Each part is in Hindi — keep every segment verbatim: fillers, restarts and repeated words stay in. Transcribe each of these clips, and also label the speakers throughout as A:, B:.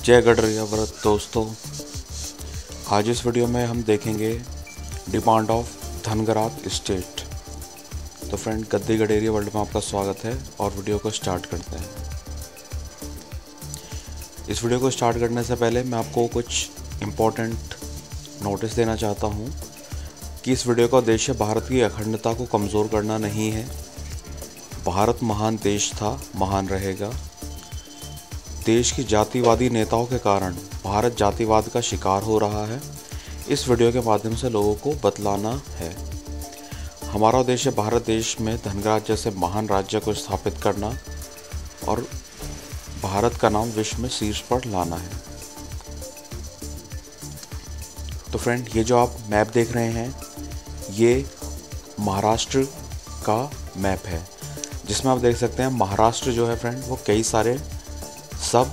A: जय गडरिया व्रत दोस्तों, आज इस वीडियो में हम देखेंगे डिमांड ऑफ धनगरात स्टेट। तो फ्रेंड, गद्दी गडेरिया वर्ल्ड में आपका स्वागत है और वीडियो को स्टार्ट करते हैं। इस वीडियो को स्टार्ट करने से पहले मैं आपको कुछ इम्पोर्टेंट नोटिस देना चाहता हूँ कि इस वीडियो का उद्देश्य भारत की अखंडता को कमज़ोर करना नहीं है। भारत महान देश था, महान रहेगा। देश की जातिवादी नेताओं के कारण भारत जातिवाद का शिकार हो रहा है। इस वीडियो के माध्यम से लोगों को बतलाना है। हमारा उद्देश्य भारत देश में धनगरात जैसे महान राज्य को स्थापित करना और भारत का नाम विश्व में शीर्ष पर लाना है। तो फ्रेंड, ये जो आप मैप देख रहे हैं, ये महाराष्ट्र का मैप है, जिसमें आप देख सकते हैं महाराष्ट्र जो है फ्रेंड, वो कई सारे सब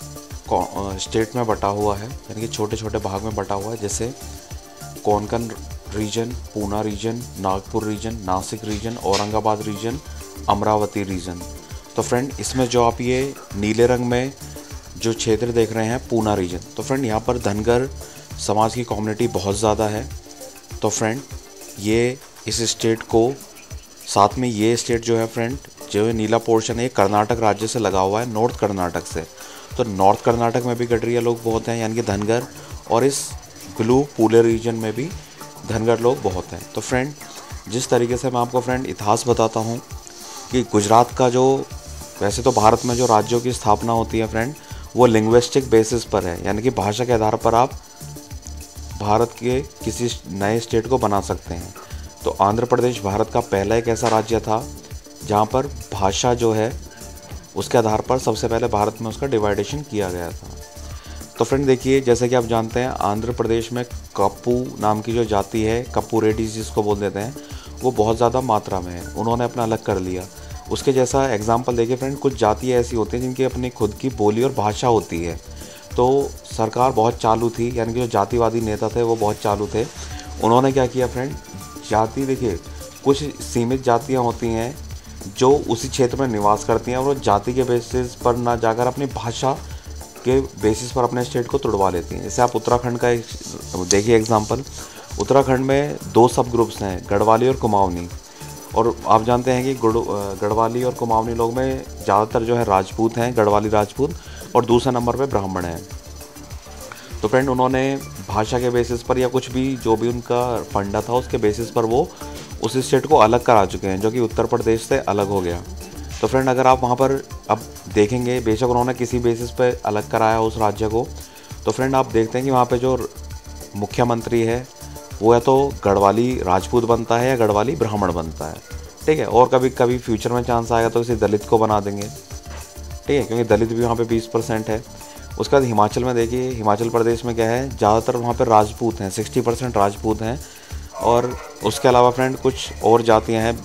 A: स्टेट में बटा हुआ है, यानी कि छोटे छोटे भाग में बटा हुआ है, जैसे Konkan region, Poona region, Nagpur region, Nashik region, Aurangabad region, Amravati region. तो फ्रेंड, इसमें जो आप ये नीले रंग में जो क्षेत्र देख रहे हैं, पूना रीजन, तो फ्रेंड यहाँ पर धनगर समाज की कम्युनिटी बहुत ज़्यादा है। तो फ्रेंड, ये इस स्टेट को, साथ में ये स्टेट जो है फ्रेंड, जो है नीला पोर्शन है, ये कर्नाटक राज्य से लगा हुआ है, नॉर्थ कर्नाटक से। तो नॉर्थ कर्नाटक में भी गडरिया लोग बहुत हैं, यानी कि धनगर, और इस ब्लू पूले रीजन में भी धनगर लोग बहुत हैं। तो फ्रेंड, जिस तरीके से मैं आपको फ्रेंड इतिहास बताता हूँ कि गुजरात का जो, वैसे तो भारत में जो राज्यों की स्थापना होती है फ्रेंड, वो लिंग्विस्टिक बेसिस पर है, यानी कि भाषा के आधार पर आप भारत के किसी नए स्टेट को बना सकते हैं। तो आंध्र प्रदेश भारत का पहला एक ऐसा राज्य था जहाँ पर भाषा जो है उसके आधार पर सबसे पहले भारत में उसका डिवाइडेशन किया गया था। तो फ्रेंड देखिए, जैसे कि आप जानते हैं, आंध्र प्रदेश में कप्पू नाम की जो जाति है, कप्पू रेड्डी जिसको बोल देते हैं, वो बहुत ज़्यादा मात्रा में है। उन्होंने अपना अलग कर लिया। उसके जैसा एग्जाम्पल देखिए फ्रेंड, कुछ जातियाँ ऐसी होती हैं जिनकी अपनी खुद की बोली और भाषा होती है। तो सरकार बहुत चालू थी, यानी कि जो जातिवादी नेता थे वो बहुत चालू थे। उन्होंने क्या किया फ्रेंड, जाति, देखिए कुछ सीमित जातियाँ होती हैं जो उसी क्षेत्र में निवास करती हैं और वो जाति के बेसिस पर ना जाकर अपनी भाषा के बेसिस पर अपने स्टेट को तोड़वा लेती हैं। जैसे आप उत्तराखंड का एक देखिए एग्जांपल, उत्तराखंड में दो सब ग्रुप्स हैं, गढ़वाली और कुमाऊनी। और आप जानते हैं कि गढ़वाली और कुमाऊनी लोग में ज़्यादातर जो है राजपूत हैं, गढ़वाली राजपूत, और दूसरे नंबर पे ब्राह्मण हैं। तो फ्रेंड, उन्होंने भाषा के बेसिस पर या कुछ भी जो भी उनका फंडा था उसके बेसिस पर वो उस स्टेट को अलग करा चुके हैं, जो कि उत्तर प्रदेश से अलग हो गया। तो फ्रेंड, अगर आप वहाँ पर अब देखेंगे, बेशक उन्होंने किसी बेसिस पे अलग कराया उस राज्य को, तो फ्रेंड आप देखते हैं कि वहाँ पे जो मुख्यमंत्री है वो या तो गढ़वाली राजपूत बनता है या गढ़वाली ब्राह्मण बनता है, ठीक है। और कभी कभी फ्यूचर में चांस आएगा तो किसी दलित को बना देंगे, ठीक है, क्योंकि दलित भी वहाँ पे बीस परसेंट है। उसके बाद हिमाचल में देखिए, हिमाचल प्रदेश में क्या है, ज़्यादातर वहाँ पर राजपूत हैं, सिक्सटी परसेंट राजपूत हैं। और उसके अलावा फ्रेंड कुछ और जातियां हैं,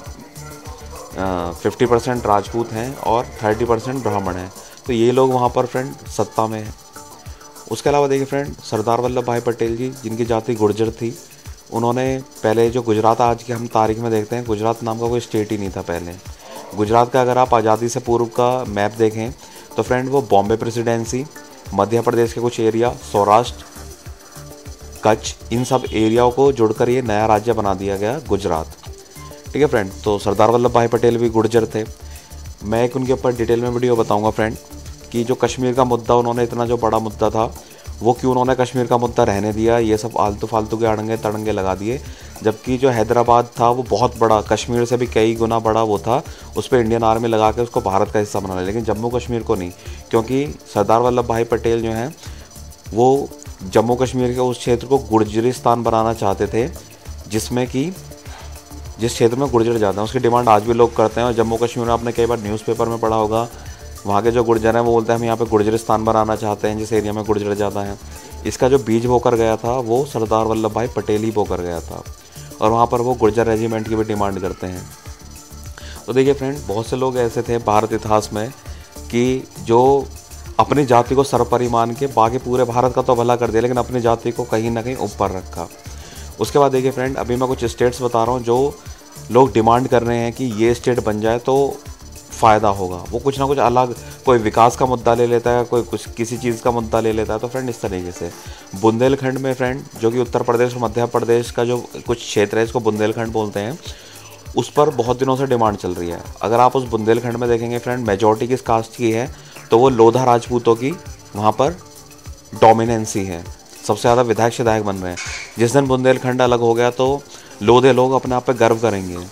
A: फिफ्टी परसेंट राजपूत हैं और थर्टी परसेंट ब्राह्मण हैं। तो ये लोग वहाँ पर फ्रेंड सत्ता में हैं। उसके अलावा देखिए फ्रेंड, सरदार वल्लभ भाई पटेल जी, जिनकी जाति गुर्जर थी, उन्होंने पहले जो गुजरात, आज की हम तारीख में देखते हैं, गुजरात नाम का कोई स्टेट ही नहीं था पहले। गुजरात का अगर आप आज़ादी से पूर्व का मैप देखें तो फ्रेंड वो बॉम्बे प्रेसिडेंसी, मध्य प्रदेश के कुछ एरिया, सौराष्ट्र, कच्छ, इन सब एरियाओं को जोड़कर ये नया राज्य बना दिया गया गुजरात, ठीक है फ्रेंड। तो सरदार वल्लभ भाई पटेल भी गुर्जर थे। मैं एक उनके ऊपर डिटेल में वीडियो बताऊंगा फ्रेंड कि जो कश्मीर का मुद्दा, उन्होंने इतना जो बड़ा मुद्दा था, वो क्यों उन्होंने कश्मीर का मुद्दा रहने दिया, ये सब आलतू फालतू के अड़ंगे तड़ंगे लगा दिए। जबकि जो हैदराबाद था वो बहुत बड़ा, कश्मीर से भी कई गुना बड़ा वो था, उस पर इंडियन आर्मी लगा के उसको भारत का हिस्सा बना लिया, लेकिन जम्मू कश्मीर को नहीं, क्योंकि सरदार वल्लभ भाई पटेल जो हैं वो जम्मू कश्मीर के उस क्षेत्र को गुर्जरिस्तान बनाना चाहते थे, जिसमें कि जिस क्षेत्र में गुर्जर ज़्यादा हैं, उसकी डिमांड आज भी लोग करते हैं। और जम्मू कश्मीर में आपने कई बार न्यूज़पेपर में पढ़ा होगा, वहाँ के जो गुर्जर हैं वो बोलते हैं हम यहाँ पे गुर्जरिस्तान बनाना चाहते हैं, जिस एरिया में गुर्जर ज़्यादा हैं। इसका जो बीज बोकर गया था वो सरदार वल्लभ भाई पटेल ही बोकर गया था, और वहाँ पर वो गुर्जर रेजिमेंट की भी डिमांड करते हैं। तो देखिए फ्रेंड, बहुत से लोग ऐसे थे भारत इतिहास में कि जो अपनी जाति को सर्वोपरि मान के बाकी पूरे भारत का तो भला कर दिया, लेकिन अपनी जाति को कहीं ना कहीं ऊपर रखा। उसके बाद देखिए फ्रेंड, अभी मैं कुछ स्टेट्स बता रहा हूँ जो लोग डिमांड कर रहे हैं कि ये स्टेट बन जाए। तो फ़ायदा होगा। वो कुछ ना कुछ अलग, कोई विकास का मुद्दा ले लेता है, कोई कुछ किसी चीज़ का मुद्दा ले लेता है। तो फ्रेंड इस तरीके से बुंदेलखंड में फ्रेंड, जो कि उत्तर प्रदेश और मध्य प्रदेश का जो कुछ क्षेत्र है, इसको बुंदेलखंड बोलते हैं, उस पर बहुत दिनों से डिमांड चल रही है। अगर आप उस बुंदेलखंड में देखेंगे फ्रेंड, मेजॉरिटी किस कास्ट की है, तो वो लोधा राजपूतों की वहाँ पर डोमिनेंसी है। सबसे ज़्यादा विधायक विधायक बन रहे हैं। जिस दिन बुंदेलखंड अलग हो गया तो लोधे लोग अपने आप पे गर्व करेंगे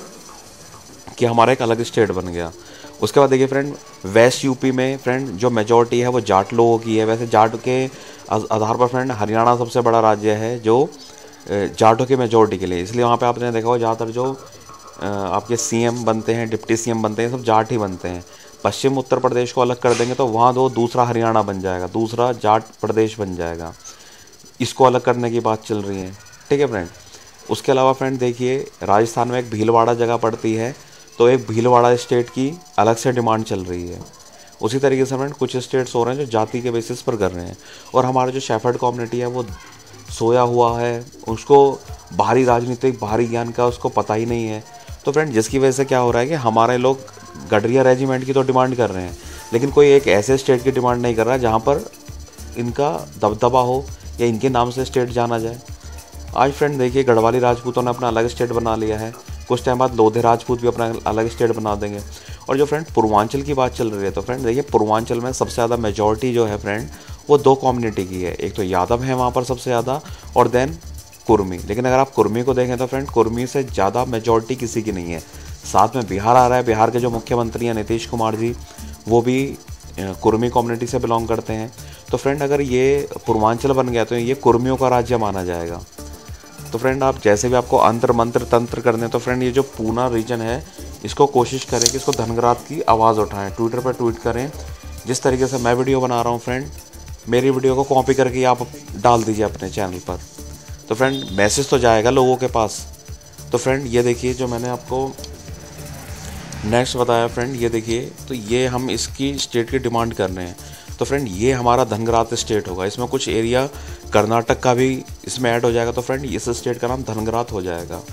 A: कि हमारा एक अलग स्टेट बन गया। उसके बाद देखिए फ्रेंड, वेस्ट यूपी में फ्रेंड जो मेजॉरिटी है वो जाट लोगों की है। वैसे जाट के आधार पर फ्रेंड हरियाणा सबसे बड़ा राज्य है जो जाटों की मेजॉरिटी के लिए, इसलिए वहाँ पे आपने देखा हो ज़्यादातर जो आपके सीएम बनते हैं, डिप्टी सीएम बनते हैं, सब जाट ही बनते हैं। पश्चिम उत्तर प्रदेश को अलग कर देंगे तो वहाँ दो दूसरा हरियाणा बन जाएगा, दूसरा जाट प्रदेश बन जाएगा। इसको अलग करने की बात चल रही है, ठीक है फ्रेंड। उसके अलावा फ्रेंड देखिए, राजस्थान में एक भीलवाड़ा जगह पड़ती है, तो एक भीलवाड़ा स्टेट की अलग से डिमांड चल रही है। उसी तरीके से फ्रेंड कुछ स्टेट्स हो रहे हैं जो जाति के बेसिस पर कर रहे हैं, और हमारा जो शेफर्ड कम्युनिटी है वो सोया हुआ है, उसको बाहरी राजनीतिक बाहरी ज्ञान का उसको पता ही नहीं है। तो फ्रेंड जिसकी वजह से क्या हो रहा है कि हमारे लोग गडरिया रेजिमेंट की तो डिमांड कर रहे हैं, लेकिन कोई एक ऐसे स्टेट की डिमांड नहीं कर रहा है जहाँ पर इनका दबदबा हो या इनके नाम से स्टेट जाना जाए। आज फ्रेंड देखिए, गढ़वाली राजपूतों ने अपना अलग स्टेट बना लिया है, कुछ टाइम बाद लोधे राजपूत भी अपना अलग स्टेट बना देंगे। और जो फ्रेंड पूर्वांचल की बात चल रही है, तो फ्रेंड देखिए पूर्वांचल में सबसे ज़्यादा मेजॉरिटी जो है फ्रेंड वो दो कम्युनिटी की है। एक तो यादव है वहाँ पर सबसे ज़्यादा, और देन कुर्मी। लेकिन अगर आप कुर्मी को देखें तो फ्रेंड कुर्मी से ज़्यादा मेजॉरिटी किसी की नहीं है। साथ में बिहार आ रहा है, बिहार के जो मुख्यमंत्री हैं नीतीश कुमार जी, वो भी कुर्मी कम्युनिटी से बिलोंग करते हैं। तो फ्रेंड अगर ये पूर्वांचल बन गया तो ये कुर्मियों का राज्य माना जाएगा। तो फ्रेंड आप जैसे भी आपको अंतर मंत्र तंत्र करने, तो फ्रेंड ये जो पूना रीजन है इसको कोशिश करें कि इसको धनगरात की आवाज़ उठाएं, ट्विटर पर ट्वीट करें। जिस तरीके से मैं वीडियो बना रहा हूँ फ्रेंड, मेरी वीडियो को कॉपी करके आप डाल दीजिए अपने चैनल पर, तो फ्रेंड मैसेज तो जाएगा लोगों के पास। तो फ्रेंड ये देखिए जो मैंने आपको नेक्स्ट बताया फ्रेंड, ये देखिए, तो ये हम इसकी स्टेट की डिमांड कर रहे हैं। तो फ्रेंड ये हमारा धनगरात स्टेट होगा, इसमें कुछ एरिया कर्नाटक का भी इसमें ऐड हो जाएगा। तो फ्रेंड इस स्टेट का नाम धनगरात हो जाएगा,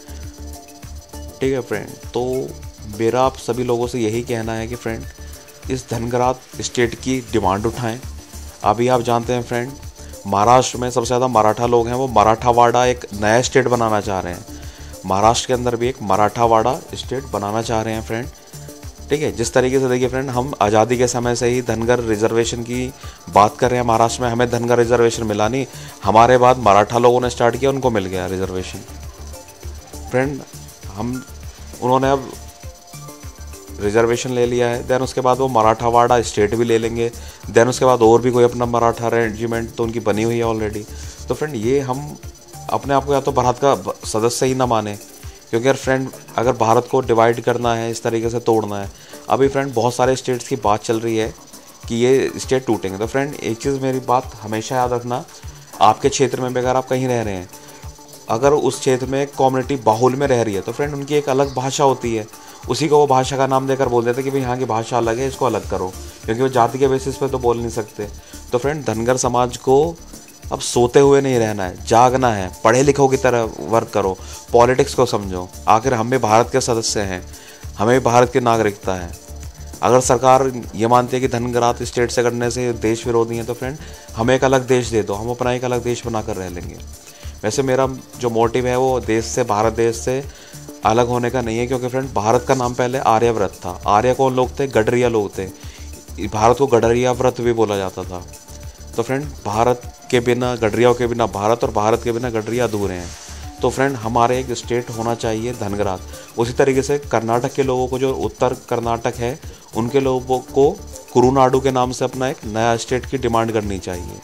A: ठीक है फ्रेंड। तो मेरा आप सभी लोगों से यही कहना है कि फ्रेंड इस धनगरात स्टेट की डिमांड उठाएं। अभी आप जानते हैं फ्रेंड, महाराष्ट्र में सबसे ज़्यादा मराठा लोग हैं, वो मराठावाड़ा एक नया स्टेट बनाना चाह रहे हैं। महाराष्ट्र के अंदर भी एक मराठावाड़ा स्टेट बनाना चाह रहे हैं फ्रेंड, ठीक है। जिस तरीके से देखिए फ्रेंड, हम आज़ादी के समय से ही धनगर रिजर्वेशन की बात कर रहे हैं। महाराष्ट्र में हमें धनगर रिजर्वेशन मिला नहीं, हमारे बाद मराठा लोगों ने स्टार्ट किया, उनको मिल गया रिजर्वेशन फ्रेंड। हम उन्होंने अब रिजर्वेशन ले लिया है, देन उसके बाद वो मराठावाड़ा स्टेट भी ले लेंगे, देन उसके बाद और भी कोई अपना मराठा रेजिमेंट तो उनकी बनी हुई है ऑलरेडी। तो फ्रेंड ये हम अपने आप को या तो भारत का सदस्य ही ना माने, क्योंकि यार फ्रेंड अगर भारत को डिवाइड करना है, इस तरीके से तोड़ना है, अभी फ्रेंड बहुत सारे स्टेट्स की बात चल रही है कि ये स्टेट टूटेंगे। तो फ्रेंड एक चीज़ मेरी बात हमेशा याद रखना, आपके क्षेत्र में भी अगर आप कहीं रह रहे हैं, अगर उस क्षेत्र में कम्युनिटी बाहुल में रह रही है, तो फ्रेंड उनकी एक अलग भाषा होती है, उसी को वो भाषा का नाम देकर बोल देते कि भाई यहाँ की भाषा अलग है, इसको अलग करो, क्योंकि वो जाति के बेसिस पे तो बोल नहीं सकते। तो फ्रेंड धनगर समाज को अब सोते हुए नहीं रहना है, जागना है, पढ़े लिखों की तरह वर्क करो, पॉलिटिक्स को समझो। आखिर हम भी भारत के सदस्य हैं, हमें भी भारत की नागरिकता है। अगर सरकार ये मानती है कि धनगरात स्टेट से करने से देश विरोधी है, तो फ्रेंड हमें एक अलग देश दे दो, हम अपना एक अलग देश बनाकर रह लेंगे। वैसे मेरा जो मोटिव है वो देश से, भारत देश से अलग होने का नहीं है, क्योंकि फ्रेंड भारत का नाम पहले आर्यव्रत था। आर्य कौन लोग थे? गडरिया लोग थे। भारत को गडरिया व्रत भी बोला जाता था। तो फ्रेंड भारत के बिना गडरियाओं के बिना भारत, और भारत के बिना गडरिया अधूरे हैं। तो फ्रेंड हमारे एक स्टेट होना चाहिए धनगरात। उसी तरीके से कर्नाटक के लोगों को, जो उत्तर कर्नाटक है, उनके लोगों को कुरुनाडु के नाम से अपना एक नया स्टेट की डिमांड करनी चाहिए।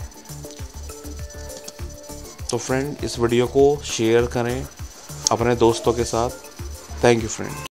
A: तो फ्रेंड इस वीडियो को शेयर करें अपने दोस्तों के साथ। Thank you friend.